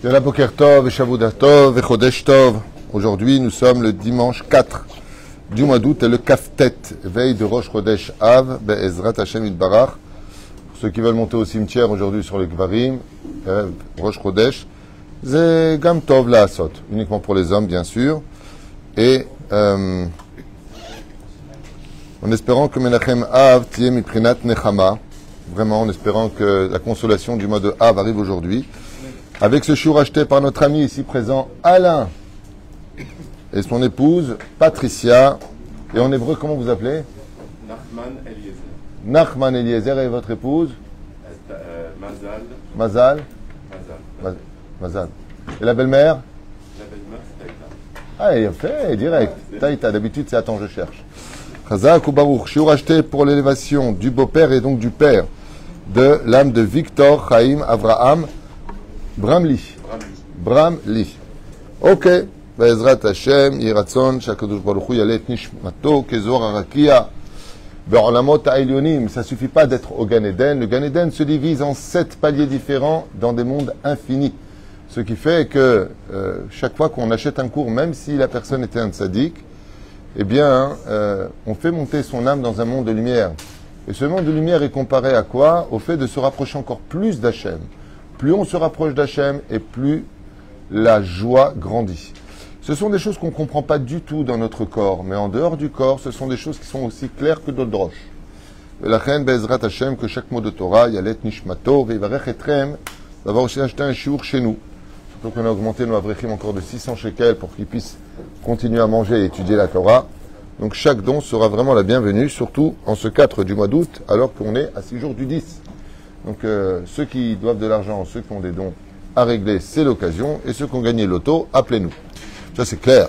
Yalla Boker Tov, Shavuot Tov, Chodesh Tov. Aujourd'hui, nous sommes le dimanche 4 du mois d'août et le Kaftet, veille de Rosh Chodesh Av, Be'ezrat Hashem Yitbarach. Pour ceux qui veulent monter au cimetière aujourd'hui sur les Kvarim, Rosh Chodesh, c'est Gam Tov la Asot, uniquement pour les hommes, bien sûr. Et en espérant que Menachem Av Tiye Miprinat Nechama, vraiment en espérant que la consolation du mois de Av arrive aujourd'hui, avec ce chiour acheté par notre ami ici présent, Alain, et son épouse, Patricia, et en hébreu, comment vous appelez? Nachman Eliezer. Nachman Eliezer, et votre épouse? Mazal. Mazal. Mazal. Mazal. Et la belle-mère? La belle-mère, c'est Taïta. Ah, il a fait, direct. Taïta, d'habitude, c'est attends, je cherche. Chazak ou Baruch, chiour acheté pour l'élévation du beau-père et donc du père de l'âme de Victor Chaim Avraham Bramli. Bramli. Ok. Be'ezrat Hashem, Yiratzon, Shakadosh Baruch Hu Yalet Nishmato, Kezor Arakia, Be'olamot Ha'elyonim. Ça suffit pas d'être au Gan Eden. Le Gan Eden se divise en 7 paliers différents dans des mondes infinis. Ce qui fait que chaque fois qu'on achète un cours, même si la personne était un tzaddik, eh bien, on fait monter son âme dans un monde de lumière. Et ce monde de lumière est comparé à quoi? Au fait de se rapprocher encore plus d'Hachem. Plus on se rapproche d'Hachem et plus la joie grandit. Ce sont des choses qu'on ne comprend pas du tout dans notre corps, mais en dehors du corps, ce sont des choses qui sont aussi claires que d'autres droches. La reine Be'ezrat Hashem, que chaque mot de Torah, Yalet Nishmato, Ve'varech Etrem, d'avoir aussi acheté un chiour chez nous. Surtout qu'on a augmenté nos avrechim encore de 600 shekels pour qu'ils puissent continuer à manger et étudier la Torah. Donc chaque don sera vraiment la bienvenue, surtout en ce 4 du mois d'août, alors qu'on est à 6 jours du 10. Donc ceux qui doivent de l'argent, ceux qui ont des dons à régler, c'est l'occasion. Et ceux qui ont gagné l'auto, appelez-nous. Ça c'est clair.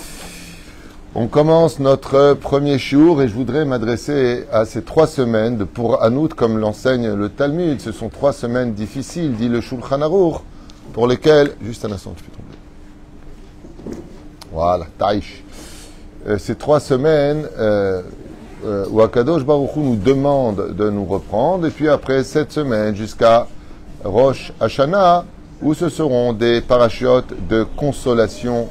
On commence notre premier shiur et je voudrais m'adresser à ces 3 semaines pour Hanout, comme l'enseigne le Talmud. Ce sont 3 semaines difficiles, dit le Shulchan Aruch, pour lesquelles... Juste un instant, je fais tomber. Voilà, taïch. Ces 3 semaines où Akadosh Baruch Hu nous demande de nous reprendre, et puis après 7 semaines jusqu'à Rosh Hashanah, où ce seront des parachiotes de consolation.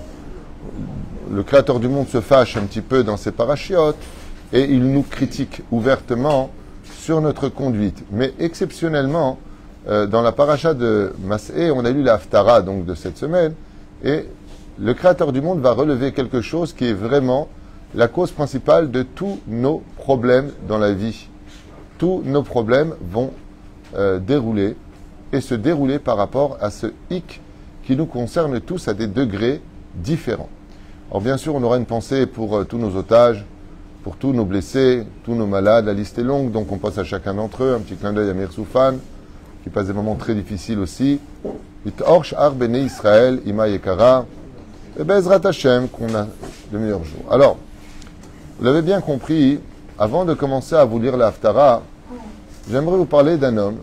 Le Créateur du monde se fâche un petit peu dans ces parachiotes et il nous critique ouvertement sur notre conduite. Mais exceptionnellement, dans la paracha de Mas'é, on a lu la Haftara donc de cette semaine, et le Créateur du monde va relever quelque chose qui est vraiment la cause principale de tous nos problèmes dans la vie. Tous nos problèmes vont dérouler et se dérouler par rapport à ce hic qui nous concerne tous à des degrés différents. Alors bien sûr, on aura une pensée pour tous nos otages, pour tous nos blessés, tous nos malades. La liste est longue, donc on passe à chacun d'entre eux. Un petit clin d'œil à Mir Soufan, qui passe des moments très difficiles aussi. Orsh Ar Bene Israël, Ima Yekara, et Be'ezrat Hashem, qu'on a de meilleurs jours. Alors, vous l'avez bien compris, avant de commencer à vous lire la Haftara, j'aimerais vous parler d'un homme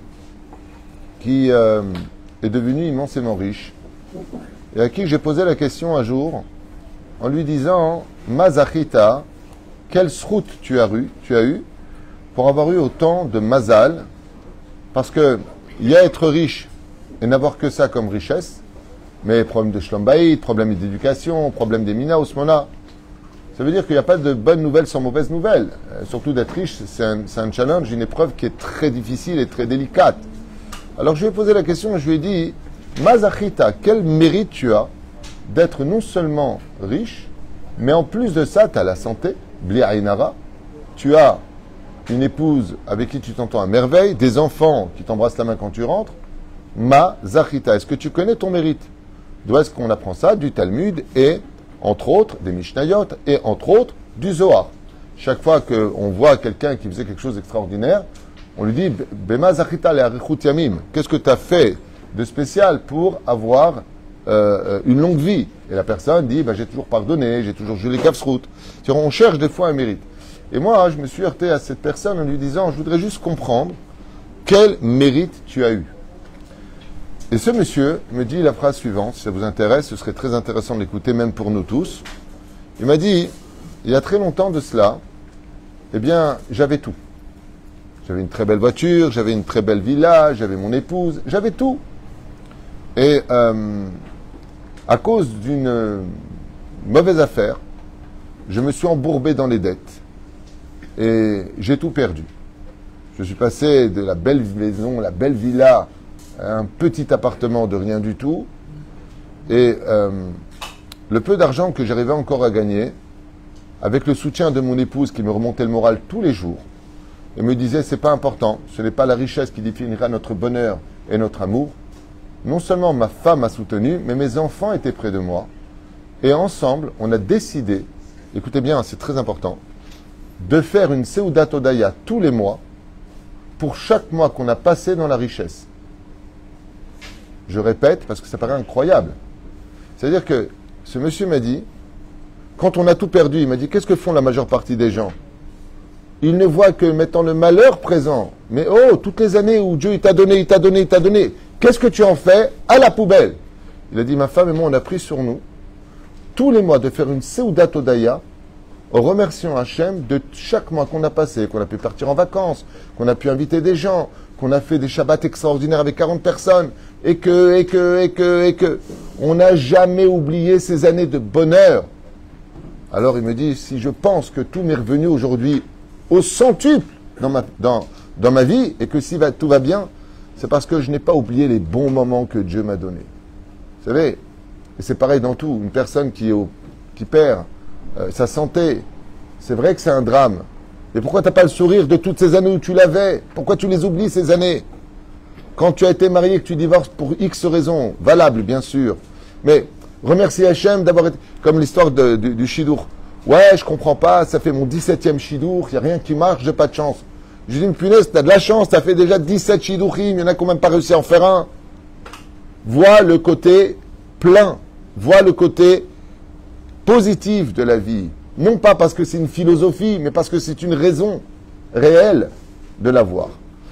qui est devenu immensément riche et à qui j'ai posé la question un jour en lui disant « Mazachita, quelle sroute tu as eu pour avoir eu autant de mazal ?» Parce que il y a être riche et n'avoir que ça comme richesse, mais problème de shlom bayit, problème d'éducation, problème des mina osmona. Ça veut dire qu'il n'y a pas de bonnes nouvelles sans mauvaises nouvelles. Surtout d'être riche, c'est un challenge, une épreuve qui est très difficile et très délicate. Alors je lui ai posé la question et je lui ai dit « Mazachita, quel mérite tu as d'être non seulement riche, mais en plus de ça, tu as la santé, bli ainara, tu as une épouse avec qui tu t'entends à merveille, des enfants qui t'embrassent la main quand tu rentres. Mazachita, est-ce que tu connais ton mérite? D'où est-ce qu'on apprend ça? Du Talmud et, entre autres, des Mishnayot et, entre autres, du Zohar. Chaque fois qu'on voit quelqu'un qui faisait quelque chose d'extraordinaire, on lui dit « Bema zachita le arichut yamim » qu'est-ce que tu as fait de spécial pour avoir une longue vie? Et la personne dit « J'ai toujours pardonné, j'ai toujours joué les kafsrout ». On cherche des fois un mérite. Et moi, je me suis heurté à cette personne en lui disant « Je voudrais juste comprendre quel mérite tu as eu ». Et ce monsieur me dit la phrase suivante, si ça vous intéresse, ce serait très intéressant de l'écouter, même pour nous tous. Il m'a dit, il y a très longtemps de cela, eh bien, j'avais tout. J'avais une très belle voiture, j'avais une très belle villa, j'avais mon épouse, j'avais tout. Et à cause d'une mauvaise affaire, je me suis embourbé dans les dettes et j'ai tout perdu. Je suis passé de la belle maison, la belle villa, à un petit appartement de rien du tout. Et le peu d'argent que j'arrivais encore à gagner, avec le soutien de mon épouse qui me remontait le moral tous les jours, et me disait, c'est pas important, ce n'est pas la richesse qui définira notre bonheur et notre amour. Non seulement ma femme m'a soutenu, mais mes enfants étaient près de moi. Et ensemble, on a décidé, écoutez bien, c'est très important, de faire une Seudat Odaya tous les mois, pour chaque mois qu'on a passé dans la richesse. Je répète, parce que ça paraît incroyable. C'est-à-dire que ce monsieur m'a dit, quand on a tout perdu, il m'a dit, qu'est-ce que font la majeure partie des gens? Ils ne voient que mettant le malheur présent. Mais oh, toutes les années où Dieu il t'a donné, il t'a donné, il t'a donné, qu'est-ce que tu en fais? À la poubelle. Il a dit, ma femme et moi, on a pris sur nous, tous les mois, de faire une Seudat Odaya, en remerciant Hachem de chaque mois qu'on a passé, qu'on a pu partir en vacances, qu'on a pu inviter des gens, qu'on a fait des Shabbats extraordinaires avec 40 personnes, et que. On n'a jamais oublié ces années de bonheur. Alors il me dit, si je pense que tout m'est revenu aujourd'hui au centuple dans ma vie, et que si tout va bien, c'est parce que je n'ai pas oublié les bons moments que Dieu m'a donnés. Vous savez, et c'est pareil dans tout, une personne qui perd sa santé, c'est vrai que c'est un drame. Mais pourquoi tu n'as pas le sourire de toutes ces années où tu l'avais? Pourquoi tu les oublies ces années? Quand tu as été marié, que tu divorces pour X raisons, valables bien sûr, mais remercie Hachem d'avoir été, comme l'histoire du Shidour. Ouais, je comprends pas, ça fait mon 17e Shidour, il n'y a rien qui marche, j'ai pas de chance. Je dis, punaise, t'as de la chance, t'as fait déjà 17 Shidourim, il y en a qui n'ont même pas réussi à en faire un. Vois le côté plein, vois le côté positif de la vie. Non pas parce que c'est une philosophie, mais parce que c'est une raison réelle de la voir.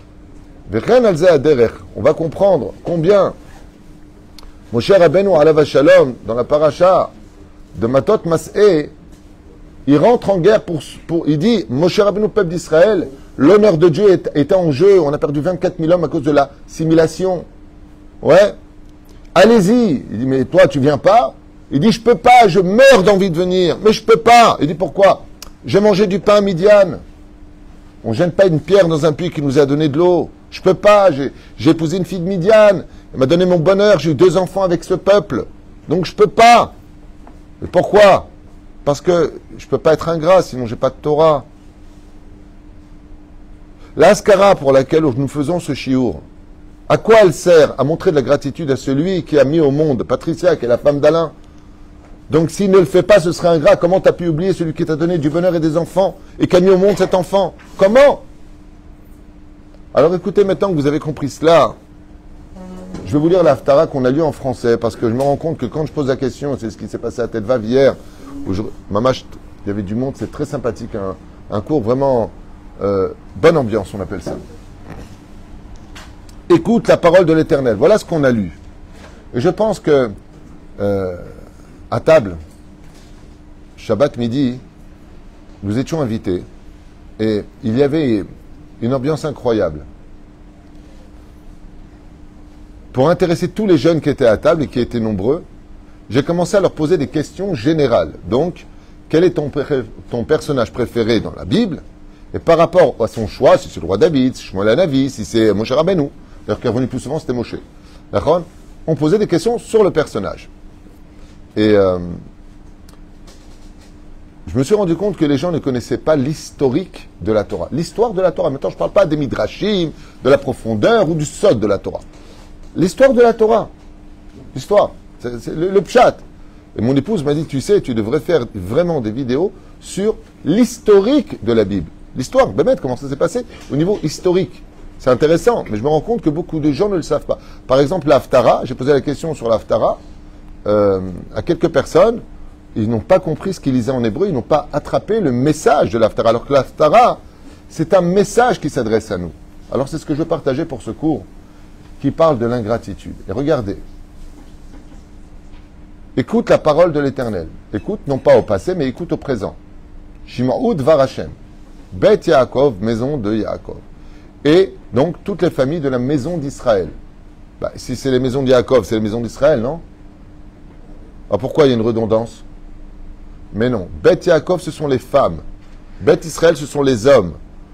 On va comprendre combien Moshe Rabbeinu alav shalom, dans la paracha de Matot Mas'eh, il rentre en guerre il dit, Moshe Rabbeinu, peuple d'Israël, l'honneur de Dieu est en jeu, on a perdu 24 000 hommes à cause de la simulation. Ouais, allez-y. Il dit, mais toi, tu viens pas? Il dit, je peux pas, je meurs d'envie de venir, mais je peux pas. Il dit, pourquoi? J'ai mangé du pain à Midian. On gêne pas une pierre dans un puits qui nous a donné de l'eau. Je peux pas, j'ai épousé une fille de Midian. Elle m'a donné mon bonheur, j'ai eu 2 enfants avec ce peuple. Donc je peux pas. Mais pourquoi? Parce que je peux pas être ingrat, sinon j'ai pas de Torah. L'Askara pour laquelle nous faisons ce chiour, à quoi elle sert? À montrer de la gratitude à celui qui a mis au monde Patricia, qui est la femme d'Alain. Donc s'il ne le fait pas, ce serait ingrat. Comment tu as pu oublier celui qui t'a donné du bonheur et des enfants et qui a mis au monde cet enfant? Comment? Alors écoutez, maintenant que vous avez compris cela, je vais vous lire l'Haftara qu'on a lu en français, parce que je me rends compte que quand je pose la question, c'est ce qui s'est passé à Tête Vav hier, où Mamash, il y avait du monde, c'est très sympathique, un cours vraiment bonne ambiance, on appelle ça. Écoute la parole de l'Éternel. Voilà ce qu'on a lu. Et je pense que à table, Shabbat midi, nous étions invités et il y avait une ambiance incroyable. Pour intéresser tous les jeunes qui étaient à table et qui étaient nombreux, j'ai commencé à leur poser des questions générales. Donc, quel est ton personnage préféré dans la Bible? Et par rapport à son choix, si c'est le roi David, si c'est Shmuel Hanavi, si c'est Moshe Rabbeinu, d'ailleurs qui est revenu plus souvent, c'était Moshe. D'accord? On posait des questions sur le personnage. Et je me suis rendu compte que les gens ne connaissaient pas l'historique de la Torah. L'histoire de la Torah. Maintenant, je ne parle pas des midrashim, de la profondeur ou du sod de la Torah. L'histoire de la Torah. L'histoire. C'est le pshat. Et mon épouse m'a dit, tu sais, tu devrais faire vraiment des vidéos sur l'historique de la Bible. L'histoire, Bémet, comment ça s'est passé au niveau historique. C'est intéressant, mais je me rends compte que beaucoup de gens ne le savent pas. Par exemple, l'Haftara, j'ai posé la question sur l'Haftara à quelques personnes, ils n'ont pas compris ce qu'ils lisaient en hébreu, ils n'ont pas attrapé le message de l'Haftara. Alors que l'Haftara, c'est un message qui s'adresse à nous. Alors c'est ce que je veux partager pour ce cours, qui parle de l'ingratitude. Et regardez, écoute la parole de l'Éternel. Écoute, non pas au passé, mais écoute au présent. Shim'u Dvar Hashem. Bet Yaakov, maison de Yaakov. Et donc toutes les familles de la maison d'Israël. Bah, si c'est les maisons de Yaakov, c'est les maisons d'Israël, non? Alors pourquoi il y a une redondance? Mais non. Beth Yaakov, ce sont les femmes. Beth Israël, ce sont les hommes.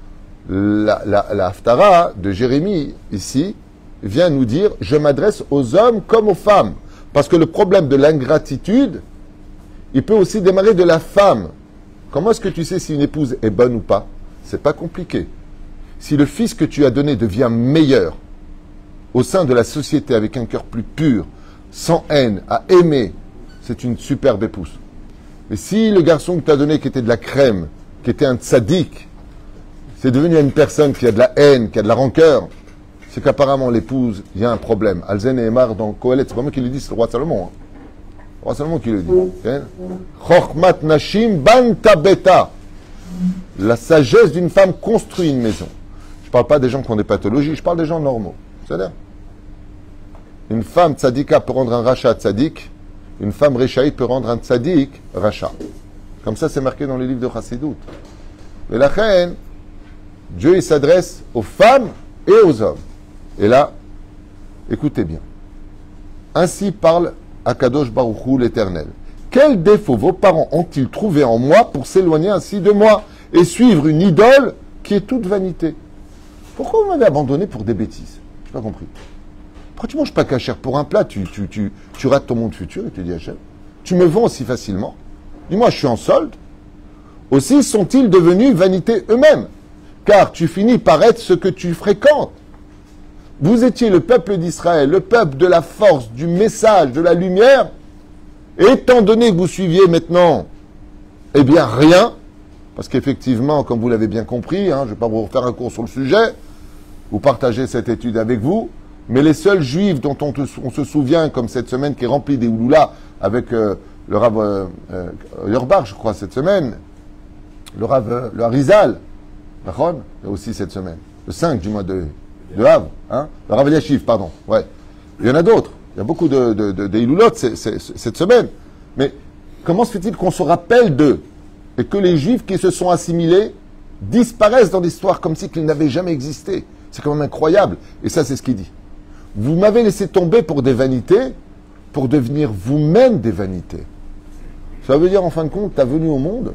La Haftara de Jérémie, ici, vient nous dire « Je m'adresse aux hommes comme aux femmes ». Parce que le problème de l'ingratitude, il peut aussi démarrer de la femme. Comment est-ce que tu sais si une épouse est bonne ou pas? C'est pas compliqué. Si le fils que tu as donné devient meilleur au sein de la société avec un cœur plus pur, sans haine, à aimer, c'est une superbe épouse. Mais si le garçon que tu as donné qui était de la crème, qui était un tzaddik, c'est devenu une personne qui a de la haine, qui a de la rancœur, c'est qu'apparemment l'épouse, il y a un problème. Alzen et Emar dans Kohelet, c'est pas moi qui le dis, c'est le roi Salomon. Hein. Le roi Salomon qui le dit. Chochmat Nashim Banta Beta. La sagesse d'une femme construit une maison. Je ne parle pas des gens qui ont des pathologies, je parle des gens normaux. C'est-à-dire, une femme tzadika peut rendre un rachat tzaddik, une femme réchaïte peut rendre un tzaddik rachat. Comme ça, c'est marqué dans les livres de Chassidut. Et la reine, Dieu, il s'adresse aux femmes et aux hommes. Et là, écoutez bien. Ainsi parle Akadosh Baruch Hu, l'Éternel. Quel défaut vos parents ont-ils trouvé en moi pour s'éloigner ainsi de moi et suivre une idole qui est toute vanité? Pourquoi vous m'avez abandonné pour des bêtises? Je n'ai pas compris. Pourquoi tu manges pas cachère pour un plat? Tu rates ton monde futur et tu dis Hachem. Tu me vends aussi facilement. Dis-moi, je suis en solde. Aussi sont-ils devenus vanité eux-mêmes, car tu finis par être ce que tu fréquentes. Vous étiez le peuple d'Israël, le peuple de la force, du message, de la lumière. Et étant donné que vous suiviez maintenant, eh bien rien, parce qu'effectivement, comme vous l'avez bien compris, je ne vais pas vous refaire un cours sur le sujet, vous partagez cette étude avec vous, mais les seuls juifs dont on se souvient, comme cette semaine qui est remplie des houloulas, avec le Rav Yorbach, je crois, cette semaine, le Harizal, aussi cette semaine, le 5 du mois de Av, le Rav Eliashiv, pardon, ouais. Il y en a d'autres, il y a beaucoup de hiloulotes cette semaine, mais comment se fait-il qu'on se rappelle d'eux et que les juifs qui se sont assimilés disparaissent dans l'histoire comme si qu'ils n'avaient jamais existé? C'est quand même incroyable, et ça c'est ce qu'il dit. Vous m'avez laissé tomber pour des vanités, pour devenir vous-même des vanités. Ça veut dire, en fin de compte, tu es venu au monde,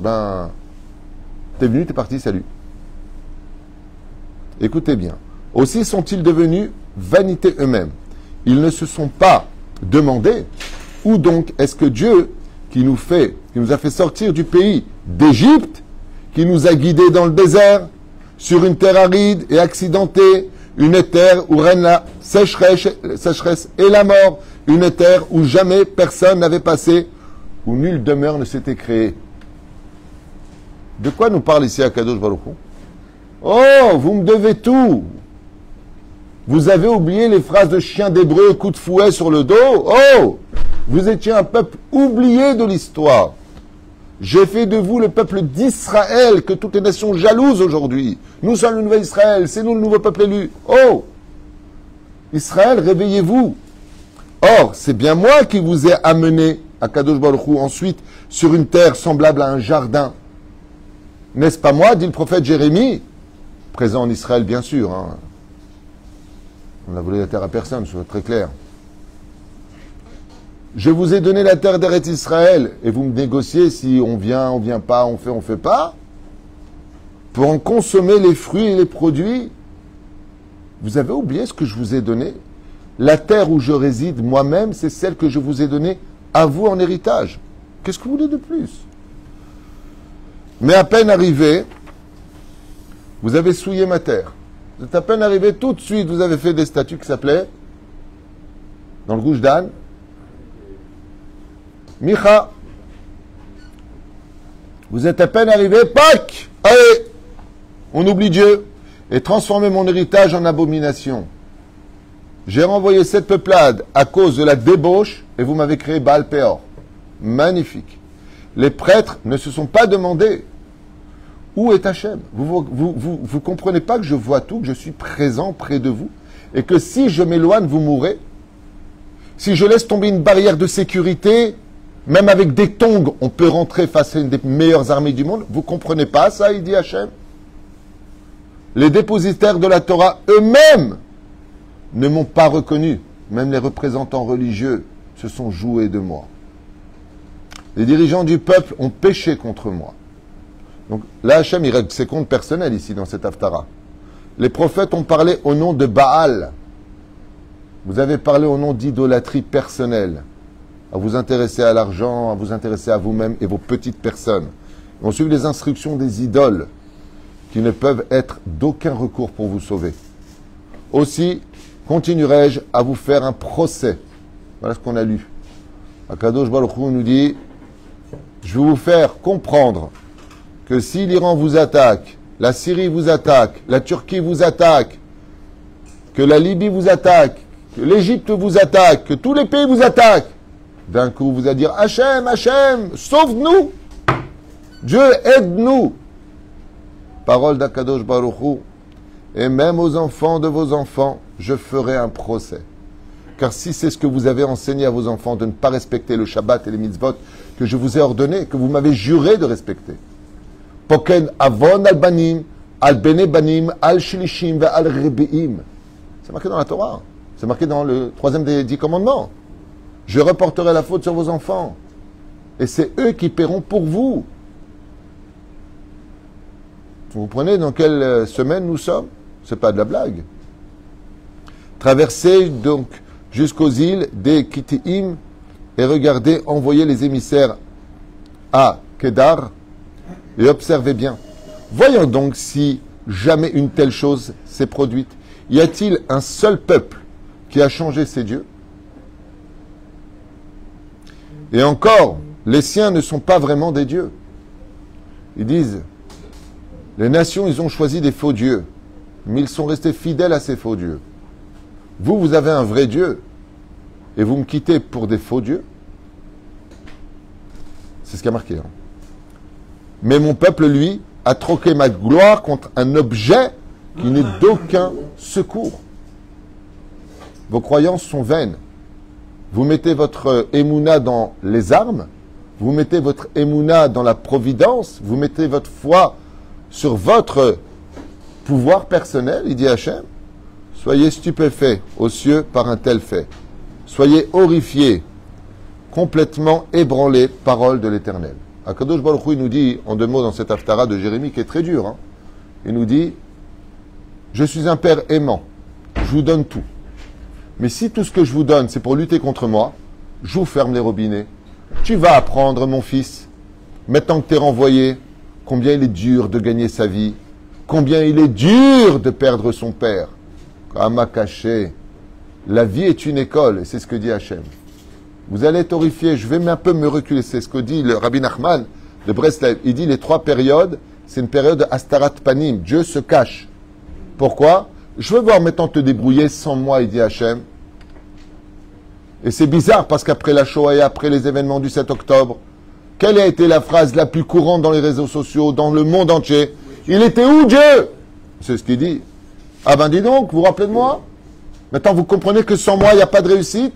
t'es venu, t'es parti, salut. Écoutez bien. Aussi sont-ils devenus vanités eux-mêmes. Ils ne se sont pas demandé où donc est-ce que Dieu, qui nous a fait sortir du pays d'Égypte, qui nous a guidés dans le désert, sur une terre aride et accidentée, une terre où règne la sécheresse et la mort, une terre où jamais personne n'avait passé, où nulle demeure ne s'était créée. De quoi nous parle ici Akadosh Baruch Hu? Oh, vous me devez tout. Vous avez oublié les phrases de chien d'hébreu, coup de fouet sur le dos. Oh, vous étiez un peuple oublié de l'histoire. J'ai fait de vous le peuple d'Israël, que toutes les nations jalousent aujourd'hui. Nous sommes le nouvel Israël, c'est nous le nouveau peuple élu. Oh, Israël, réveillez-vous. Or, c'est bien moi qui vous ai amené, à Kadosh Baruch Hu, ensuite, sur une terre semblable à un jardin. N'est-ce pas moi, dit le prophète Jérémie, présent en Israël, bien sûr. On n'a volé la terre à personne, je suis très clair. Je vous ai donné la terre d'Eretz Israël, et vous me négociez si on vient pas, on fait pas, pour en consommer les fruits et les produits. Vous avez oublié ce que je vous ai donné? La terre où je réside moi-même, c'est celle que je vous ai donnée à vous en héritage. Qu'est-ce que vous voulez de plus? Mais à peine arrivé, vous avez souillé ma terre. Vous êtes à peine arrivé, tout de suite, vous avez fait des statues qui s'appelaient, dans le Rouge d'Anne, Micha. Vous êtes à peine arrivé, Pâques! Allez! On oublie Dieu et transformé mon héritage en abomination. J'ai renvoyé cette peuplade à cause de la débauche et vous m'avez créé Baal Péor. Magnifique. Les prêtres ne se sont pas demandé où est Hachem. Vous comprenez pas que je vois tout, que je suis présent près de vous et que si je m'éloigne, vous mourrez. Si je laisse tomber une barrière de sécurité, même avec des tongs, on peut rentrer face à une des meilleures armées du monde. Vous comprenez pas ça, il dit Hachem? Les dépositaires de la Torah eux-mêmes ne m'ont pas reconnu. Même les représentants religieux se sont joués de moi. Les dirigeants du peuple ont péché contre moi. Donc là, Hachem, il règle ses comptes personnels ici, dans cet Haftara. Les prophètes ont parlé au nom de Baal. Vous avez parlé au nom d'idolâtrie personnelle. À vous intéresser à l'argent, à vous intéresser à vous-même et vos petites personnes. On suit les instructions des idoles qui ne peuvent être d'aucun recours pour vous sauver. Aussi, continuerai-je à vous faire un procès. Voilà ce qu'on a lu. Akadosh Baruch Hu nous dit, je vais vous faire comprendre que si l'Iran vous attaque, la Syrie vous attaque, la Turquie vous attaque, que la Libye vous attaque, que l'Égypte vous attaque, que tous les pays vous attaquent, d'un coup vous allez dire, Hachem, Hachem, sauve-nous, Dieu aide-nous. Parole d'Akadosh Baruch Hu. Et même aux enfants de vos enfants, je ferai un procès. Car si c'est ce que vous avez enseigné à vos enfants de ne pas respecter le Shabbat et les mitzvot que je vous ai ordonné, que vous m'avez juré de respecter. Poken avon al banim, al bene banim, al shilishim, al rebeim. C'est marqué dans la Torah. C'est marqué dans le 3e des 10 commandements. Je reporterai la faute sur vos enfants. Et c'est eux qui paieront pour vous. Vous comprenez dans quelle semaine nous sommes? C'est pas de la blague. Traversez donc jusqu'aux îles des Kitiim et regardez, envoyez les émissaires à Kedar et observez bien. Voyons donc si jamais une telle chose s'est produite. Y a-t-il un seul peuple qui a changé ses dieux? Et encore, les siens ne sont pas vraiment des dieux. Ils disent, les nations, ils ont choisi des faux dieux, mais ils sont restés fidèles à ces faux dieux. Vous, vous avez un vrai Dieu, et vous me quittez pour des faux dieux? C'est ce qui a marqué. Hein. Mais mon peuple, lui, a troqué ma gloire contre un objet qui n'est d'aucun secours. Vos croyances sont vaines. Vous mettez votre émouna dans les armes, vous mettez votre émouna dans la providence, vous mettez votre foi sur votre pouvoir personnel, il dit Hachem. Soyez stupéfaits aux cieux par un tel fait. Soyez horrifiés, complètement ébranlés, parole de l'Éternel. Akadosh Baruch Hu, il nous dit, en 2 mots dans cet Haftara de Jérémie, qui est très dur, hein, il nous dit, je suis un père aimant, je vous donne tout. Mais si tout ce que je vous donne, c'est pour lutter contre moi, je vous ferme les robinets. Tu vas apprendre, mon fils, maintenant que tu es renvoyé, combien il est dur de gagner sa vie, combien il est dur de perdre son père. Kama caché. La vie est une école, et c'est ce que dit Hachem. Vous allez être horrifiés, je vais un peu me reculer, c'est ce que dit le Rabbi Nachman de Breslev. Il dit les 3 périodes, c'est une période Astarat Panim, Dieu se cache. Pourquoi? Je veux voir maintenant te débrouiller sans moi, il dit Hachem. Et c'est bizarre parce qu'après la Shoah et après les événements du 7 octobre, quelle a été la phrase la plus courante dans les réseaux sociaux, dans le monde entier? Il était où Dieu? C'est ce qu'il dit. Ah ben dis donc, vous vous rappelez de moi? Maintenant vous comprenez que sans moi il n'y a pas de réussite?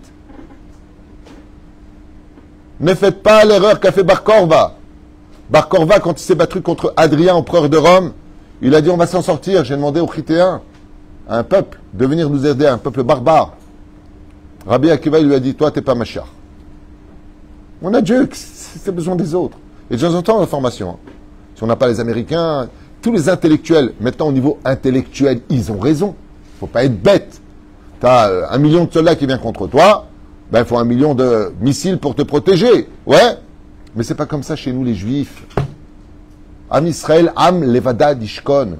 Ne faites pas l'erreur qu'a fait Bar Korva. Bar Korva, quand il s'est battu contre Adrien, empereur de Rome, il a dit on va s'en sortir. J'ai demandé aux Chrétiens, à un peuple, de venir nous aider, un peuple barbare. Rabbi Akiva lui a dit toi t'es pas Mashiach. On a Dieu, c'est besoin des autres. Et de temps en temps l'information. Hein. Si on n'a pas les Américains, tous les intellectuels, maintenant au niveau intellectuel, ils ont raison. Il ne faut pas être bête. Tu as 1 million de soldats qui viennent contre toi, ben il faut 1 million de missiles pour te protéger. Ouais, mais c'est pas comme ça chez nous les Juifs. Am Israël, Am Levada Dishkon.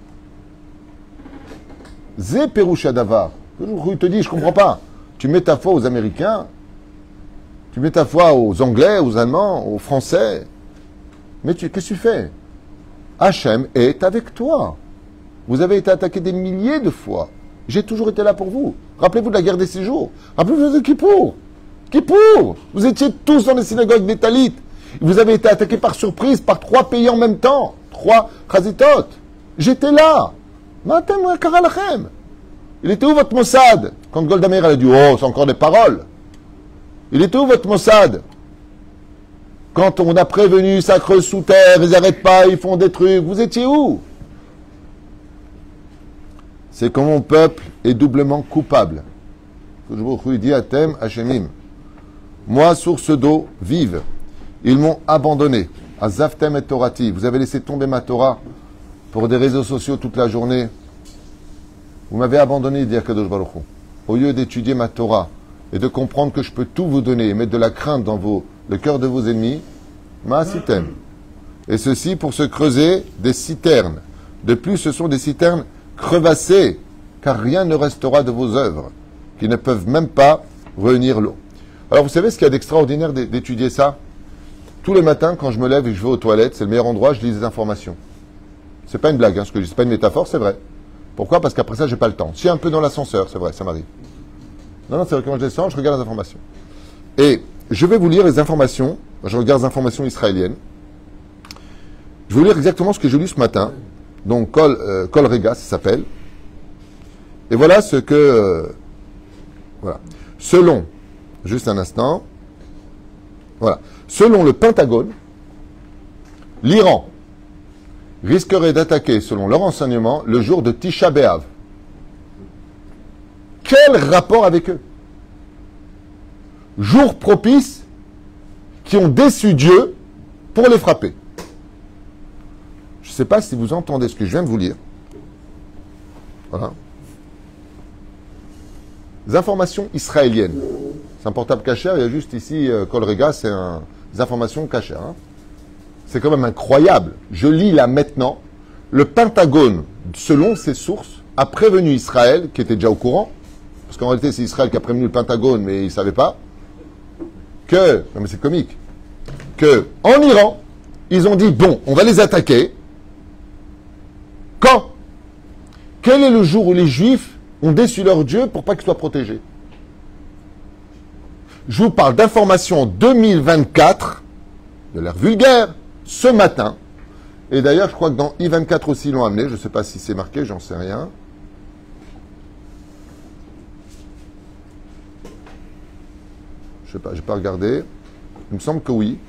Zé Peroucha Davar. Il te dit, je comprends pas. Tu mets ta foi aux Américains, tu mets ta foi aux Anglais, aux Allemands, aux Français. Mais qu'est-ce que tu fais? Hachem est avec toi. Vous avez été attaqué des milliers de fois. J'ai toujours été là pour vous. Rappelez-vous de la guerre des 6 jours. Rappelez-vous de Kippour. Kippour. Vous étiez tous dans les synagogues des Talit. Vous avez été attaqué par surprise par 3 pays en même temps. 3 chazitot. J'étais là. Matem wa karalachem. Il était où votre Mossad? Quand Golda Meir a dit oh, c'est encore des paroles. Il était où votre Mossad? Quand on a prévenu, ça creuse sous terre, ils n'arrêtent pas, ils font des trucs. Vous étiez où? c'est que mon peuple est doublement coupable. Je dis à Tem, Hashemim. Moi, source d'eau vive, ils m'ont abandonné. Azaftem et Torati. Vous avez laissé tomber ma Torah pour des réseaux sociaux toute la journée. Vous m'avez abandonné, dit Akadosh Baruch Hu. Au lieu d'étudier ma Torah et de comprendre que je peux tout vous donner et mettre de la crainte dans le cœur de vos ennemis, Ma'asitem. Et ceci pour se creuser des citernes. De plus, ce sont des citernes crevassées, car rien ne restera de vos œuvres, qui ne peuvent même pas réunir l'eau. Alors, vous savez ce qu'il y a d'extraordinaire d'étudier ça? Tous les matins, quand je me lève et que je vais aux toilettes, c'est le meilleur endroit, je lis des informations. C'est pas une blague, hein, ce que je dis, c'est pas une métaphore, c'est vrai. Pourquoi? Parce qu'après ça, j'ai pas le temps. Si un peu dans l'ascenseur, c'est vrai, ça m'arrive. Non, c'est vrai, quand je descends, je regarde les informations. Et je vais vous lire les informations, je regarde les informations israéliennes. Je vais vous lire exactement ce que j'ai lu ce matin. Donc, Kol Rega, ça s'appelle. Et voilà ce que... voilà. Selon, juste un instant, voilà. Selon le Pentagone, l'Iran risquerait d'attaquer, selon leur enseignement, le jour de Tisha B'Av. Quel rapport avec eux? Jour propice qui ont déçu Dieu pour les frapper. Je ne sais pas si vous entendez ce que je viens de vous lire. Voilà. Les informations israéliennes. C'est un portable cachère, il y a juste ici, Kol Rega, c'est des informations cachères. Hein. C'est quand même incroyable. Je lis là maintenant, le Pentagone, selon ses sources, a prévenu Israël, qui était déjà au courant, parce qu'en réalité c'est Israël qui a prévenu le Pentagone, mais il ne savait pas, que, non mais c'est comique, que en Iran, ils ont dit, bon, on va les attaquer. Quand? Quel est le jour où les Juifs ont déçu leur Dieu pour pas qu'ils soient protégés? Je vous parle d'informations 2024, de l'air vulgaire, ce matin. Et d'ailleurs, je crois que dans I24 aussi, ils l'ont amené. Je ne sais pas si c'est marqué, j'en sais rien. Je sais pas, j'ai pas regardé. Il me semble que oui.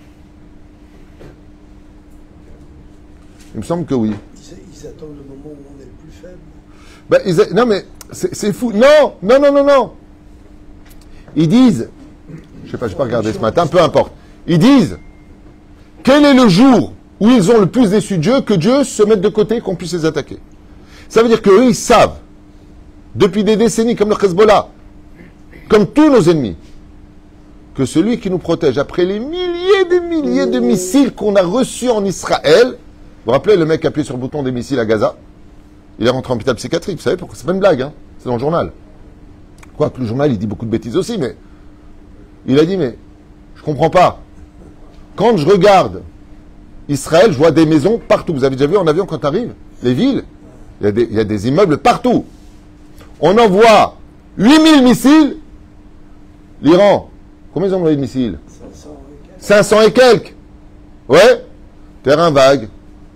Il me semble que oui. Ils attendent le moment où on est le plus faible. Ben, non, mais c'est fou. Non. Ils disent, je sais pas, j'ai pas regardé ce matin, peu importe. Ils disent, quel est le jour où ils ont le plus déçu Dieu, que Dieu se mette de côté et qu'on puisse les attaquer? Ça veut dire qu'eux, ils savent, depuis des décennies, comme le Hezbollah, comme tous nos ennemis, que celui qui nous protège, après les milliers de missiles qu'on a reçus en Israël, vous vous rappelez le mec qui a appuyé sur le bouton des missiles à Gaza? Il est rentré en hôpital psychiatrique, vous savez pourquoi? C'est pas une blague, hein, c'est dans le journal. Quoique le journal, il dit beaucoup de bêtises aussi, mais il a dit, mais je comprends pas. Quand je regarde Israël, je vois des maisons partout. Vous avez déjà vu en avion quand tu arrives? Les villes, il y a des immeubles partout. On envoie 8000 missiles. L'Iran, combien ils ont envoyé de missiles? 500 et quelques. Ouais. Terrain vague.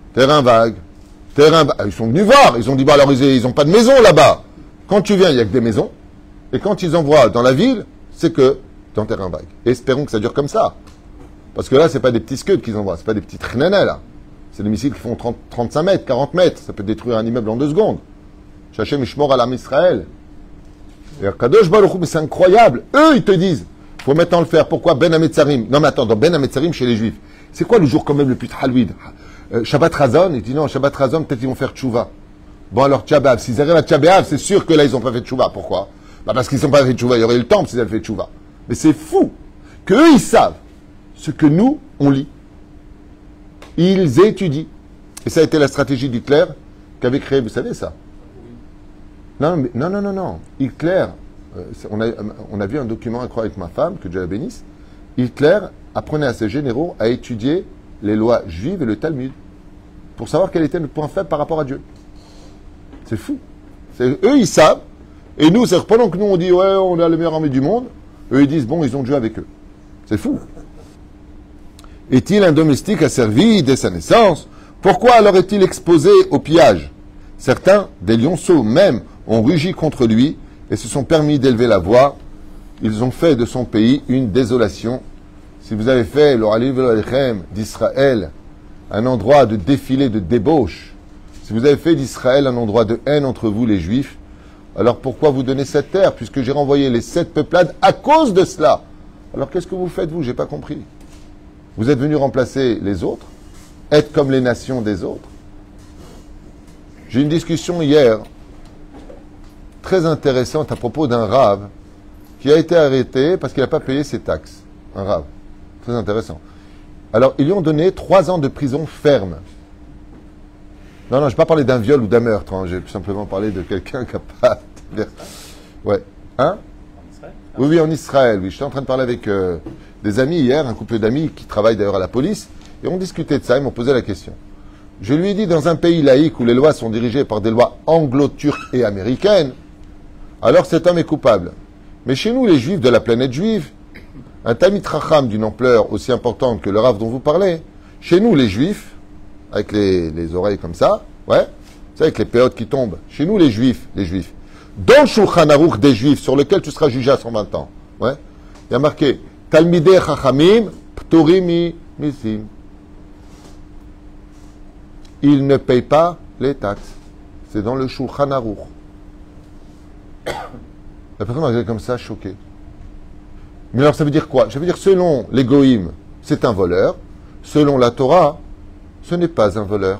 Ils sont venus voir. Ils ont dit, bah alors ils n'ont pas de maison là-bas. Quand tu viens, il n'y a que des maisons. Et quand ils envoient dans la ville, c'est que dans terrain vague. Et espérons que ça dure comme ça. Parce que là, c'est pas des petits scuds qu'ils envoient, c'est pas des petits trinanais, là. C'est des missiles qui font 35 mètres, 40 mètres. Ça peut détruire un immeuble en 2 secondes. Chachem Mishmor à l'âme Israël. Et Kadosh Baruch Hu, mais c'est incroyable. Eux, ils te disent, faut maintenant le faire. Pourquoi? Ben Hametzarim. Non, mais attends, dans Ben Hametzarim, chez les Juifs, c'est quoi le jour quand même le plus Halwid? Shabbat Razon. Il dit non, Shabbat Razon, peut-être ils vont faire tchouva. Bon, alors Tchabab. S'ils arrivent à Tchabab, c'est sûr que là, ils n'ont pas fait tchouva. Pourquoi? Bah, parce qu'ils n'ont pas fait tchouva. Il y aurait eu le temps s'ils avaient fait tchouva. Mais c'est fou qu'eux, ils savent ce que nous, on lit. Ils étudient. Et ça a été la stratégie d'Hitler qu'avait créé, vous savez ça? Non. Hitler, on a vu un document incroyable avec ma femme, que Dieu la bénisse. Hitler apprenait à ses généraux à étudier les lois juives et le Talmud pour savoir quel était notre point faible par rapport à Dieu. C'est fou. Eux, ils savent. Et nous, c'est pendant que nous, on dit, ouais, on a les meilleures armées du monde, eux, ils disent, bon, ils ont Dieu avec eux. C'est fou. Est-il un domestique asservi dès sa naissance? Pourquoi alors est-il exposé au pillage? Certains, des lionceaux même, ont rugi contre lui et se sont permis d'élever la voix. Ils ont fait de son pays une désolation. Si vous avez fait l'Oraliv d'Israël un endroit de défilé, de débauche, Si vous avez fait d'Israël un endroit de haine entre vous, les Juifs, alors pourquoi vous donnez cette terre, puisque j'ai renvoyé les 7 peuplades à cause de cela? Alors qu'est-ce que vous faites, vous? J'ai pas compris. Vous êtes venus remplacer les autres, être comme les nations des autres. J'ai eu une discussion hier, très intéressante, à propos d'un rave qui a été arrêté parce qu'il n'a pas payé ses taxes. Un rave. Très intéressant. Alors, ils lui ont donné 3 ans de prison ferme. Non, je ne vais pas parler d'un viol ou d'un meurtre. Hein. J'ai simplement parlé de quelqu'un qui n'a pas... Ouais. Hein? Oui, en Israël. Oui, j'étais en train de parler avec des amis hier, un couple d'amis qui travaillent d'ailleurs à la police, et on discutait de ça, ils m'ont posé la question. Je lui ai dit, dans un pays laïque où les lois sont dirigées par des lois anglo-turques et américaines, alors cet homme est coupable. Mais chez nous, les juifs de la planète juive, un Talmid Chacham d'une ampleur aussi importante que le Rav dont vous parlez, chez nous, les juifs, avec les oreilles comme ça, ouais, c'est avec les péotes qui tombent, chez nous, les juifs, dans le Shulchan Aruch des juifs, sur lequel tu seras jugé à 120 ans, ouais, il y a marqué Talmidei Chachamim, Ptorim Misim. Ils ne payent pas les taxes. C'est dans le Shulchan Aruch. La personne m'a regardé comme ça, choquée. Mais alors ça veut dire quoi? Ça veut dire selon les Goïm, c'est un voleur. Selon la Torah, ce n'est pas un voleur.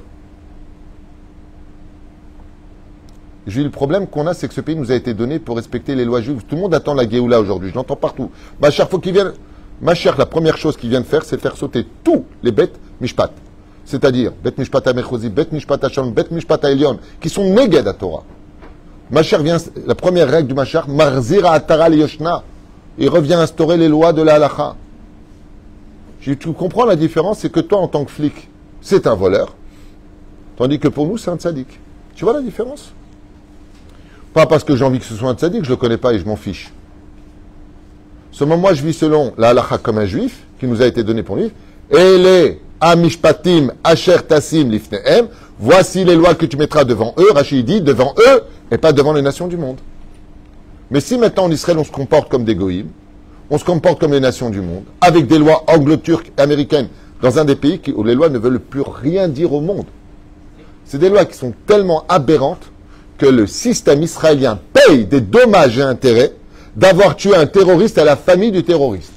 J'ai dit, le problème qu'on a, c'est que ce pays nous a été donné pour respecter les lois juives. Tout le monde attend la Géoula aujourd'hui, je l'entends partout. Machar, faut qu'il vienne. Machar, la première chose qu'il vient de faire, c'est faire sauter tous les bêtes mishpat. C'est-à-dire, Bet Mishpat HaMechozi, Bet Mishpat HaShalom, Bet Mishpat HaElyon, qui sont néged à Torah. Machar vient, la première règle du Machar, Marzira Atara Yoshna. Il revient instaurer les lois de la halacha. Tu comprends la différence, c'est que toi, en tant que flic, c'est un voleur, tandis que pour nous, c'est un tzaddik. Tu vois la différence? Pas parce que j'ai envie que ce soit un tzaddik, je le connais pas et je m'en fiche. Seulement, moi, je vis selon la halacha comme un juif, qui nous a été donné pour lui, et les Amishpatim, Asher Tassim, Lifnehem, voici les lois que tu mettras devant eux, Rachid dit, devant eux, et pas devant les nations du monde. Mais si maintenant en Israël on se comporte comme des goïms, on se comporte comme les nations du monde, avec des lois anglo-turques et américaines, dans un des pays où les lois ne veulent plus rien dire au monde. C'est des lois qui sont tellement aberrantes que le système israélien paye des dommages et intérêts d'avoir tué un terroriste à la famille du terroriste.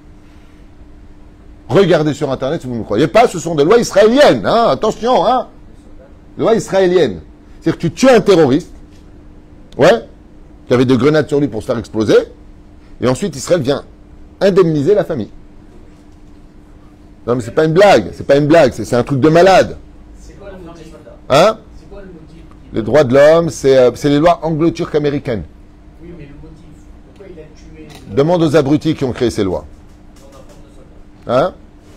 Regardez sur Internet si vous ne me croyez pas, ce sont des lois israéliennes. Hein, attention, hein. Lois israéliennes. C'est-à-dire que tu tues un terroriste, ouais, qui avait des grenades sur lui pour se faire exploser, et ensuite Israël vient indemniser la famille. Non mais c'est pas une blague, c'est un truc de malade. C'est quoi le motif? Hein? C'est quoi le motif? Les droits de l'homme, c'est les lois anglo-turques américaines. Oui, mais le motif. Pourquoi il a tué Demande aux abrutis qui ont créé ces lois. Hein?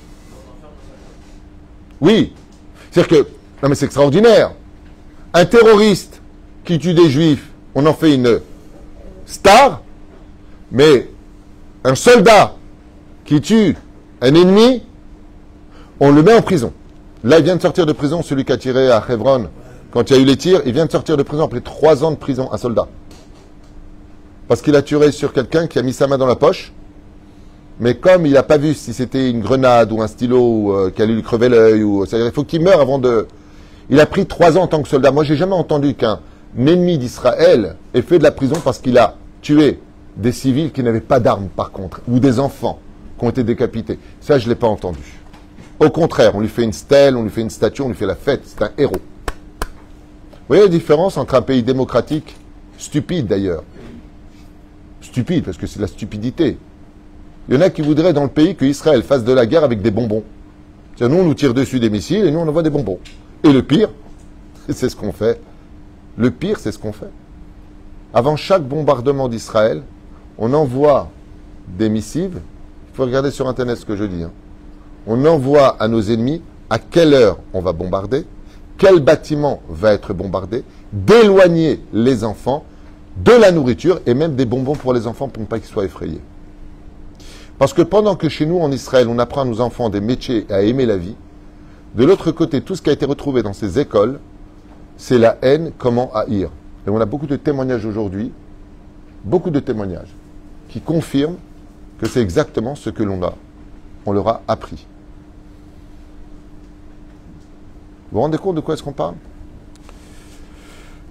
Oui. C'est-à-dire que, non mais c'est extraordinaire. Un terroriste qui tue des juifs, on en fait une star, mais un soldat qui tue un ennemi, on le met en prison. Là, il vient de sortir de prison, celui qui a tiré à Hebron, quand il y a eu les tirs, il vient de sortir de prison après 3 ans de prison, un soldat. Parce qu'il a tiré sur quelqu'un qui a mis sa main dans la poche, mais comme il n'a pas vu si c'était une grenade ou un stylo qui allait lui crever l'œil, c'est-à-dire il faut qu'il meure avant de... Il a pris 3 ans en tant que soldat. Moi, j'ai jamais entendu qu'un ennemi d'Israël ait fait de la prison parce qu'il a tué des civils qui n'avaient pas d'armes, par contre, ou des enfants qui ont été décapités. Ça, je ne l'ai pas entendu. Au contraire, on lui fait une stèle, on lui fait une statue, on lui fait la fête. C'est un héros. Vous voyez la différence entre un pays démocratique, stupide d'ailleurs, stupide parce que c'est de la stupidité. Il y en a qui voudraient dans le pays qu'Israël fasse de la guerre avec des bonbons. C'est-à-dire, nous, on nous tire dessus des missiles et nous, on envoie des bonbons. Et le pire, c'est ce qu'on fait. Le pire, c'est ce qu'on fait. Avant chaque bombardement d'Israël, on envoie des missiles. Il faut regarder sur Internet ce que je dis. Hein. On envoie à nos ennemis à quelle heure on va bombarder, quel bâtiment va être bombardé, d'éloigner les enfants de la nourriture et même des bonbons pour les enfants pour ne pas qu'ils soient effrayés. Parce que pendant que chez nous, en Israël, on apprend à nos enfants des métiers et à aimer la vie, de l'autre côté, tout ce qui a été retrouvé dans ces écoles, c'est la haine, comment haïr. Et on a beaucoup de témoignages aujourd'hui, beaucoup de témoignages, qui confirment que c'est exactement ce que on leur a appris. Vous vous rendez compte de quoi est-ce qu'on parle?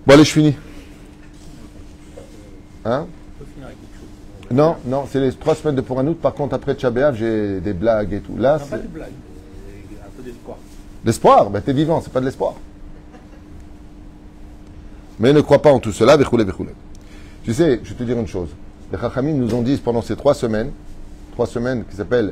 Bon, allez, je finis. Hein? Non, non, c'est les 3 semaines de pour un août. Par contre, après Tchab B'Av, j'ai des blagues et tout. Là, Non, c'est pas de blague. Un peu d'espoir. l'espoir. Ben, t'es vivant, c'est pas de l'espoir. Mais ne crois pas en tout cela. Bechoulé, bechoulé. Tu sais, je vais te dire une chose. Les Chachamim nous ont dit pendant ces 3 semaines qui s'appellent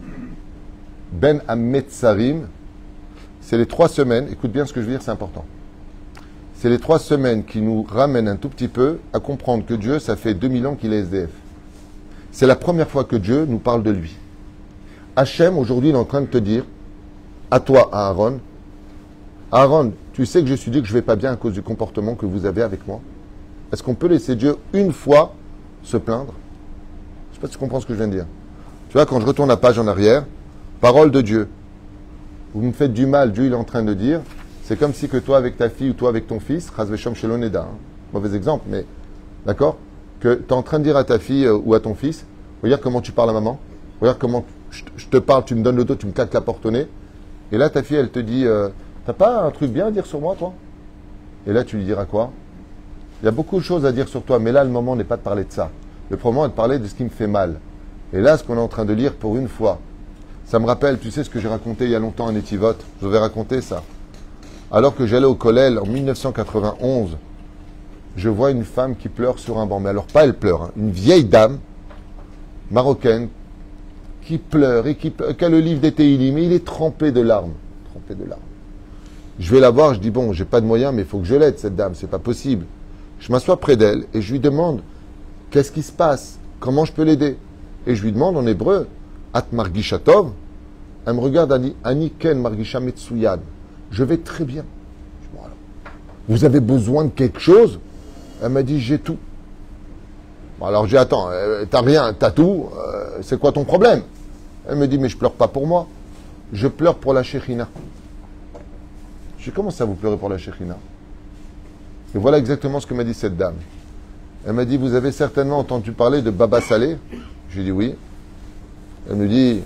Ben Ametzarim, c'est les 3 semaines, écoute bien ce que je veux dire, c'est important. C'est les 3 semaines qui nous ramènent un tout petit peu à comprendre que Dieu, ça fait 2000 ans qu'il est SDF. C'est la première fois que Dieu nous parle de lui. Hachem, aujourd'hui, il est en train de te dire, à toi, à Aaron, Aaron, tu sais que je suis dit que je ne vais pas bien à cause du comportement que vous avez avec moi. Est-ce qu'on peut laisser Dieu une fois se plaindre? Je ne sais pas si tu comprends ce que je viens de dire. Tu vois, quand je retourne la page en arrière, parole de Dieu. Vous me faites du mal, Dieu il est en train de dire, c'est comme si que toi avec ta fille ou toi avec ton fils, Chazveshom Sheloneda, mauvais exemple, mais d'accord, que tu es en train de dire à ta fille ou à ton fils, regarde comment tu parles à maman, regarde comment je te parle, tu me donnes le dos, tu me claques la porte au nez, et là ta fille elle te dit, t'as pas un truc bien à dire sur moi toi? Et là tu lui diras quoi? Il y a beaucoup de choses à dire sur toi, mais là le moment n'est pas de parler de ça. Le moment est de parler de ce qui me fait mal. Et là ce qu'on est en train de lire pour une fois, ça me rappelle, tu sais ce que j'ai raconté il y a longtemps à Netivot, je vais raconter ça. Alors que j'allais au Kollel en 1991, je vois une femme qui pleure sur un banc. Mais alors pas elle pleure, hein, une vieille dame marocaine qui pleure et qui a le livre des Téhilim, mais il est trempé de larmes. Trempé de larmes. Je vais la voir, je dis bon, j'ai pas de moyens, mais il faut que je l'aide cette dame, c'est pas possible. Je m'assois près d'elle et je lui demande qu'est-ce qui se passe, comment je peux l'aider. Et je lui demande en hébreu, At Margisha Tov. Elle me regarde, elle dit Ani Ken Margisha Metsuyan. Je vais très bien. Je dis, bon, alors, vous avez besoin de quelque chose? Elle m'a dit j'ai tout. Bon, alors j'ai attends, t'as rien, t'as tout, c'est quoi ton problème? Elle me dit mais je pleure pas pour moi, je pleure pour la Shekhinah. Je dis comment ça vous pleurez pour la Shekhinah? Et voilà exactement ce que m'a dit cette dame. Elle m'a dit vous avez certainement entendu parler de Baba Saleh? J'ai dit oui. Elle me dit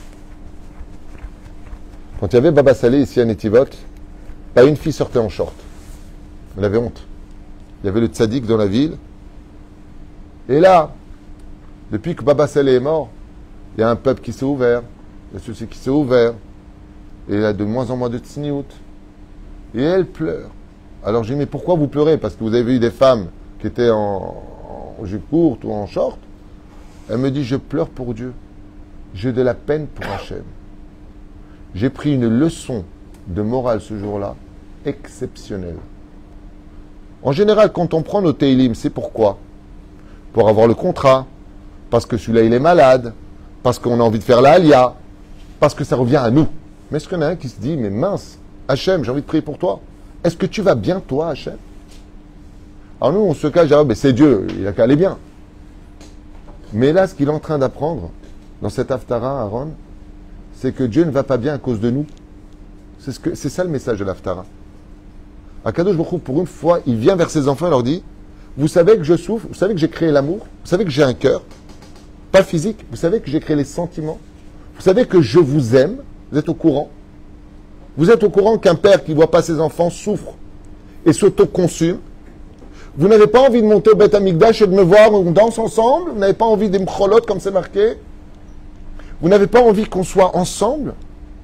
quand il y avait Baba Saleh ici à Netivot, pas une fille sortait en short. Elle avait honte. Il y avait le tzaddik dans la ville. Et là, depuis que Baba Saleh est mort, il y a un peuple qui s'est ouvert, il y a ceci qui s'est ouvert, et il y a de moins en moins de tsniout. Et elle pleure. Alors j'ai dit, mais pourquoi vous pleurez? Parce que vous avez vu des femmes qui étaient en jupe courte ou en short. Elle me dit, je pleure pour Dieu. J'ai de la peine pour Hachem. J'ai pris une leçon de morale ce jour-là, exceptionnelle. En général, quand on prend nos Téhilim, c'est pourquoi? Pour avoir le contrat, parce que celui-là il est malade, parce qu'on a envie de faire la alia, parce que ça revient à nous. Mais est-ce qu'il y en a un qui se dit, mais mince, Hachem, j'ai envie de prier pour toi. Est-ce que tu vas bien, toi, Hachem? Alors nous, on se cache, mais c'est Dieu, il a qu'à aller bien. Mais là, ce qu'il est en train d'apprendre, dans cet Haftara, Aaron, c'est que Dieu ne va pas bien à cause de nous. C'est ça le message de l'Haftara. Akadosh Baruch Hu, pour une fois, il vient vers ses enfants et leur dit, vous savez que je souffre, vous savez que j'ai créé l'amour, vous savez que j'ai un cœur, pas physique, vous savez que j'ai créé les sentiments, vous savez que je vous aime, vous êtes au courant. Vous êtes au courant qu'un père qui ne voit pas ses enfants souffre et s'autoconsume. Vous n'avez pas envie de monter au Beth Amikdash et de me voir, on danse ensemble. Vous n'avez pas envie des mcholot comme c'est marqué. Vous n'avez pas envie qu'on soit ensemble.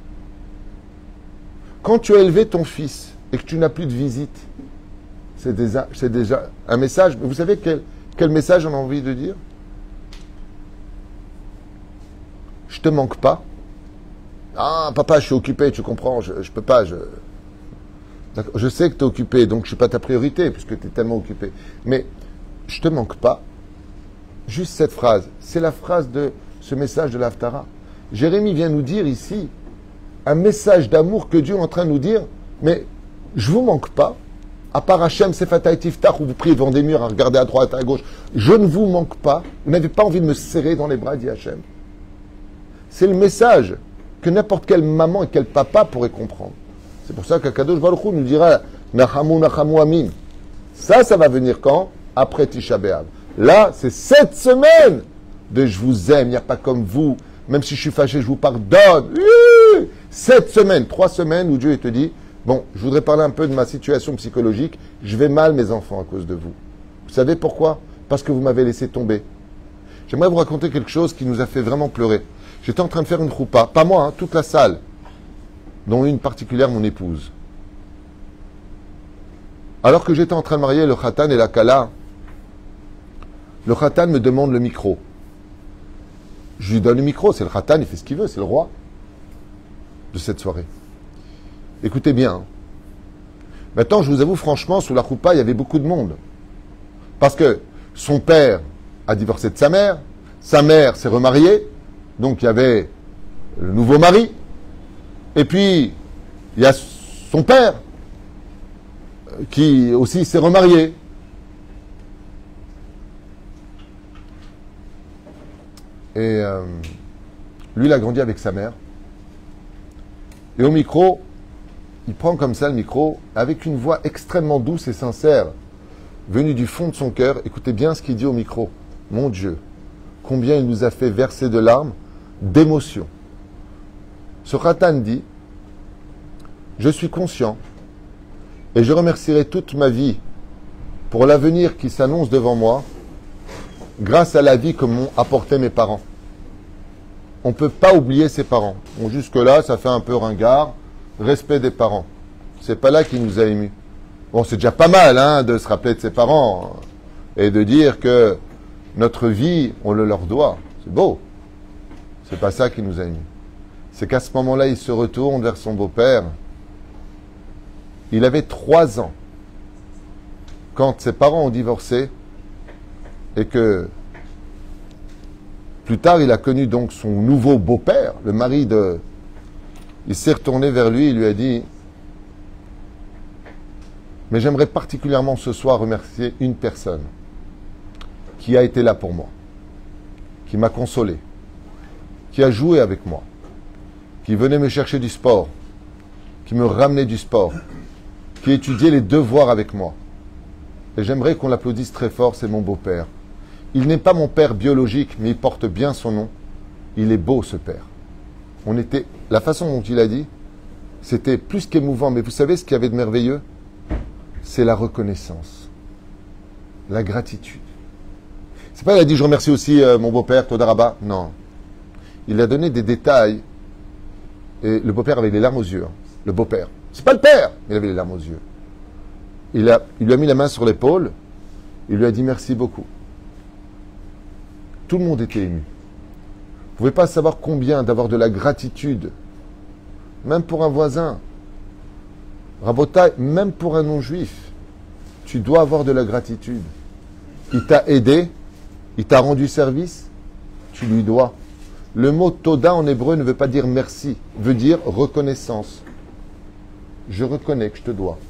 Quand tu as élevé ton fils et que tu n'as plus de visite, c'est déjà un message. Vous savez quel message on a envie de dire? Je te manque pas. Ah, papa, je suis occupé, tu comprends, je peux pas, je sais que tu es occupé, donc je ne suis pas ta priorité, puisque tu es tellement occupé. Mais je te manque pas. Juste cette phrase, c'est la phrase de ce message de l'Haftara. Jérémie vient nous dire ici un message d'amour que Dieu est en train de nous dire, mais je vous manque pas. À part Hachem, Sefata et Tiftach, où vous priez devant des murs à regarder à droite, à gauche, je ne vous manque pas. Vous n'avez pas envie de me serrer dans les bras, dit Hachem. C'est le message que n'importe quelle maman et quel papa pourrait comprendre. C'est pour ça qu'Akadosh Baruch Hu nous dira Nachamu, Nachamu, Amin. Ça va venir quand? Après Tisha B'Av. Là, c'est cette semaine de je vous aime, il n'y a pas comme vous. Même si je suis fâché, je vous pardonne. 7 semaines, 3 semaines où Dieu te dit Bon, je voudrais parler un peu de ma situation psychologique. Je vais mal, mes enfants, à cause de vous. Vous savez pourquoi? Parce que vous m'avez laissé tomber. J'aimerais vous raconter quelque chose qui nous a fait vraiment pleurer. J'étais en train de faire une choupa, pas moi, hein, toute la salle, dont une particulière, mon épouse. Alors que j'étais en train de marier le khatan et la kala, le khatan me demande le micro. Je lui donne le micro, c'est le khatan, il fait ce qu'il veut, c'est le roi de cette soirée. Écoutez bien. Hein. Maintenant, je vous avoue franchement, sous la choupa, il y avait beaucoup de monde. Parce que son père a divorcé de sa mère s'est remariée, donc il y avait le nouveau mari, et puis il y a son père qui aussi s'est remarié. Et lui, il a grandi avec sa mère. Et au micro, il prend comme ça le micro, avec une voix extrêmement douce et sincère, venue du fond de son cœur. Écoutez bien ce qu'il dit au micro. Mon Dieu, combien il nous a fait verser de larmes, d'émotions. Ce khatan dit, je suis conscient et je remercierai toute ma vie pour l'avenir qui s'annonce devant moi, grâce à la vie que m'ont apporté mes parents. On ne peut pas oublier ses parents. Bon, jusque-là, ça fait un peu ringard. Respect des parents. C'est pas là qui nous a émus. Bon, c'est déjà pas mal hein, de se rappeler de ses parents et de dire que notre vie, on le leur doit. C'est beau. C'est pas ça qui nous a émus. C'est qu'à ce moment-là, il se retourne vers son beau-père. Il avait 3 ans quand ses parents ont divorcé et que plus tard, il a connu donc son nouveau beau-père, le mari de... Il s'est retourné vers lui et lui a dit « Mais j'aimerais particulièrement ce soir remercier une personne qui a été là pour moi, qui m'a consolé, qui a joué avec moi, qui venait me chercher du sport, qui me ramenait du sport, qui étudiait les devoirs avec moi. Et j'aimerais qu'on l'applaudisse très fort, c'est mon beau-père. Il n'est pas mon père biologique, mais il porte bien son nom. Il est beau, ce père. » La façon dont il a dit, c'était plus qu'émouvant. Mais vous savez ce qu'il y avait de merveilleux? C'est la reconnaissance, la gratitude. C'est pas il a dit je remercie aussi mon beau-père, Todaraba. Non. Il a donné des détails. Et le beau-père avait les larmes aux yeux. Hein. Le beau-père. C'est pas le père, mais il avait les larmes aux yeux. Il lui a mis la main sur l'épaule. Il lui a dit merci beaucoup. Tout le monde était ému. Vous ne pouvez pas savoir combien d'avoir de la gratitude, même pour un voisin. Rabotai, même pour un non-juif, tu dois avoir de la gratitude. Il t'a aidé, il t'a rendu service, tu lui dois. Le mot toda en hébreu ne veut pas dire merci, veut dire reconnaissance. Je reconnais que je te dois.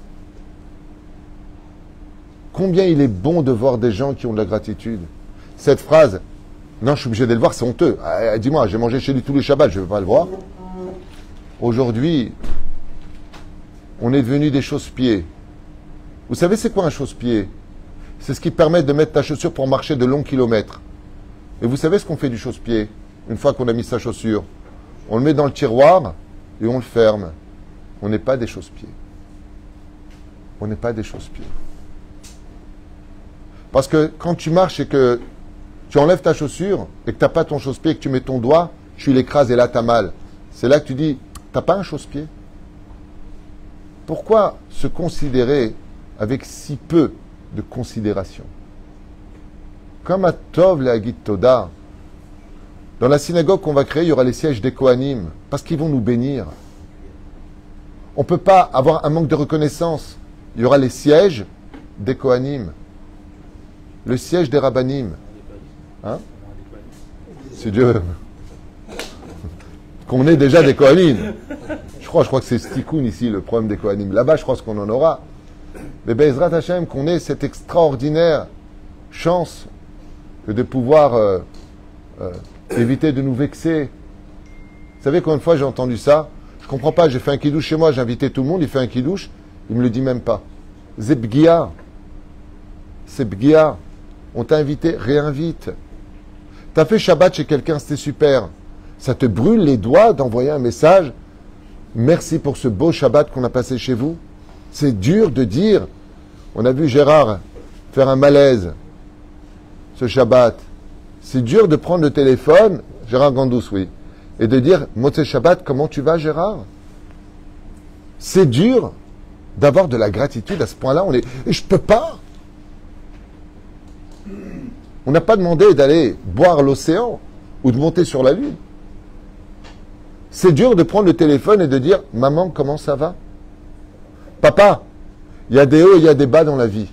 Combien il est bon de voir des gens qui ont de la gratitude. Cette phrase, non, je suis obligé de le voir, c'est honteux. Dis-moi, j'ai mangé chez lui tous les Shabbats, je ne veux pas le voir. Aujourd'hui, on est devenu des chausse-pieds. Vous savez c'est quoi un chausse-pied? C'est ce qui permet de mettre ta chaussure pour marcher de longs kilomètres. Et vous savez ce qu'on fait du chausse-pied? Une fois qu'on a mis sa chaussure, on le met dans le tiroir et on le ferme. On n'est pas des chausse-pieds. On n'est pas des chausse-pieds. Parce que quand tu marches et que tu enlèves ta chaussure et que tu n'as pas ton chausse-pied et que tu mets ton doigt, tu l'écrases et là tu as mal. C'est là que tu dis, t'as pas un chausse-pied? Pourquoi se considérer avec si peu de considération? Comme à Tov le Hagid Toda, dans la synagogue qu'on va créer, il y aura les sièges des Kohanim, parce qu'ils vont nous bénir. On ne peut pas avoir un manque de reconnaissance. Il y aura les sièges des Kohanim, le siège des Rabbanim. Hein? Si Dieu veut. Qu'on ait déjà des Kohanim. Je crois que c'est Stikoun ici, le problème des Kohanim. Là-bas, je crois qu'on en aura. Mais Bezrat Hashem, qu'on ait cette extraordinaire chance que de pouvoir éviter de nous vexer. Vous savez combien de fois j'ai entendu ça? Je comprends pas, j'ai fait un kidouche chez moi, j'ai invité tout le monde, il fait un kidouche, il me le dit même pas. Zebgia. C'est Bgia. On t'a invité, réinvite. T'as fait Shabbat chez quelqu'un, c'était super. Ça te brûle les doigts d'envoyer un message. merci pour ce beau Shabbat qu'on a passé chez vous. C'est dur de dire, on a vu Gérard faire un malaise ce Shabbat. C'est dur de prendre le téléphone, Gérard Gandous, oui, et de dire, Motzei Shabbat, comment tu vas Gérard? C'est dur d'avoir de la gratitude à ce point-là. Et je peux pas. On n'a pas demandé d'aller boire l'océan ou de monter sur la lune. C'est dur de prendre le téléphone et de dire « Maman, comment ça va ?» Papa, il y a des hauts et il y a des bas dans la vie.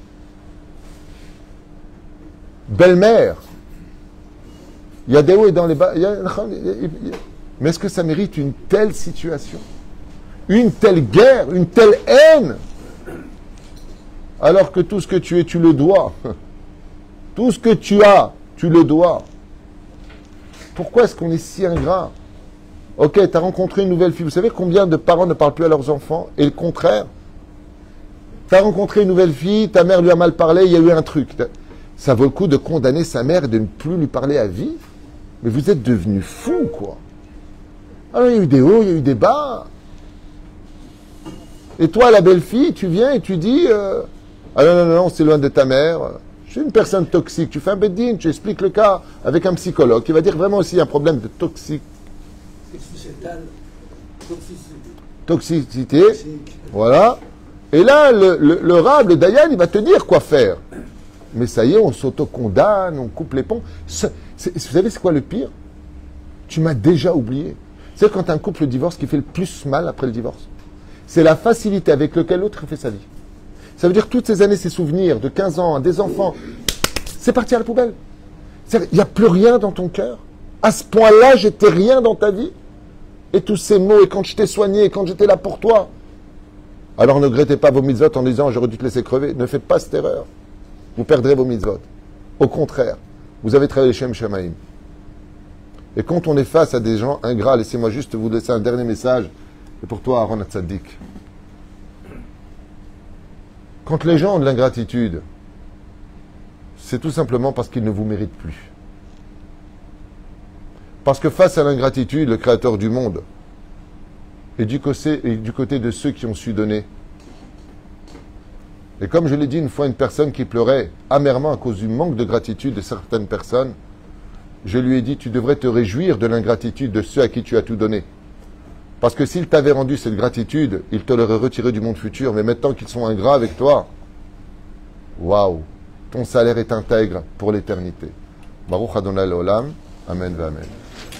Belle-mère, il y a des hauts et dans les bas. Mais est-ce que ça mérite une telle situation? Une telle guerre, une telle haine? Alors que tout ce que tu es, tu le dois. Tout ce que tu as, tu le dois. Pourquoi est-ce qu'on est si ingrat? Ok, tu as rencontré une nouvelle fille. Vous savez combien de parents ne parlent plus à leurs enfants? Et le contraire. Tu as rencontré une nouvelle fille, ta mère lui a mal parlé, il y a eu un truc. Ça vaut le coup de condamner sa mère et de ne plus lui parler à vie? Mais vous êtes devenus fous, quoi. Alors, il y a eu des hauts, il y a eu des bas. Et toi, la belle fille, tu viens et tu dis ah non, non, non, c'est loin de ta mère. Je suis une personne toxique. Tu fais un beddin, tu expliques le cas avec un psychologue qui va dire vraiment aussi un problème de toxicité. Voilà. Et là, le rab, le dayan, il va te dire quoi faire. Mais ça y est, on s'auto-condamne, on coupe les ponts. Vous savez, c'est quoi le pire? Tu m'as déjà oublié. C'est quand un couple divorce qui fait le plus mal après le divorce. C'est la facilité avec laquelle l'autre fait sa vie. Ça veut dire toutes ces années, ces souvenirs de 15 ans, des enfants, c'est parti à la poubelle. Il n'y a plus rien dans ton cœur. À ce point-là, j'étais rien dans ta vie. Et tous ces mots, et quand je t'ai soigné, et quand j'étais là pour toi. Alors ne regrettez pas vos mitzvot en disant j'aurais dû te laisser crever. Ne faites pas cette erreur. Vous perdrez vos mitzvot. Au contraire, vous avez travaillé Shem Shamaim. Et quand on est face à des gens ingrats, laissez-moi juste vous laisser un dernier message. Et pour toi, Aaron Hatzadik. Quand les gens ont de l'ingratitude, c'est tout simplement parce qu'ils ne vous méritent plus. Parce que face à l'ingratitude, le Créateur du monde est du côté de ceux qui ont su donner. Et comme je l'ai dit une fois, une personne qui pleurait amèrement à cause du manque de gratitude de certaines personnes, je lui ai dit, tu devrais te réjouir de l'ingratitude de ceux à qui tu as tout donné. Parce que s'il t'avait rendu cette gratitude, il te l'aurait retiré du monde futur. Mais maintenant qu'ils sont ingrats avec toi, waouh, ton salaire est intègre pour l'éternité. Baruch Adonai Leolam. Amen, Amen.